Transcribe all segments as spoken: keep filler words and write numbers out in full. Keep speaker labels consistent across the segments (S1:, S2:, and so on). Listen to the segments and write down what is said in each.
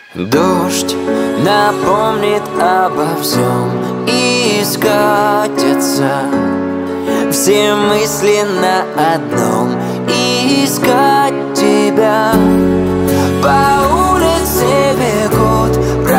S1: Дождь напомнит обо всем и скатятся все мысли на одном — искать тебя. По улице бегут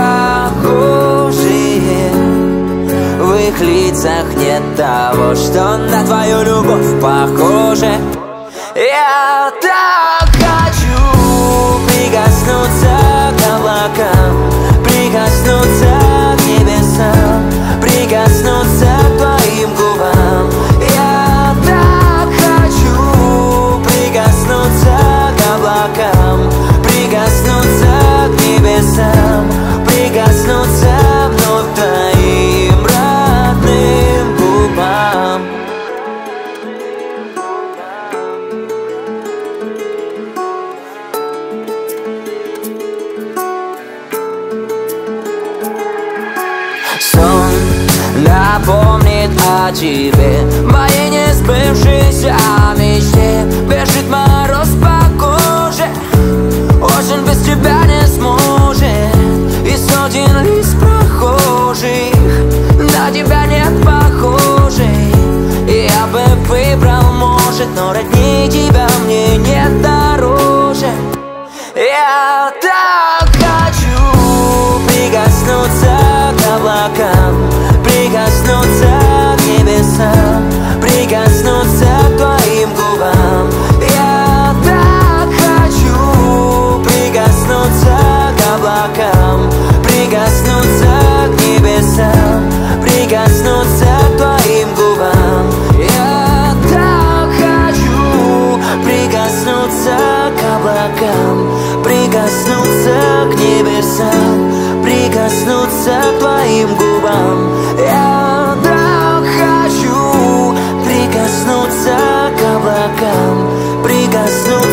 S1: прохожие, в их лицах нет того, что на твою любовь похоже. Я так хочу прикоснуться к облакам, прикоснуться к небесам, прикоснуться к твоим губам. Я так хочу прикоснуться к облакам, прикоснуться к небесам, прикоснуться вновь к твоим родным губам. Сон напомнит о тебе, моей несбывшейся мечте. Бежит мороз по коже, осень без тебя не сможет. И сотен лиц прохожих на тебя нет похожей. Я бы выбрал, может, но родней тебя мне нет дороже. Я так хочу прикоснуться к облакам, прикоснуться к небесам, прикоснуться к твоим губам. Я так хочу прикоснуться к облакам, прикоснуться к небесам, прикоснуться к твоим губам. Я так хочу прикоснуться к облакам, прикоснуться к небесам, прикоснуться к твоим губам. Я так хочу прикоснуться к облакам, прикоснуться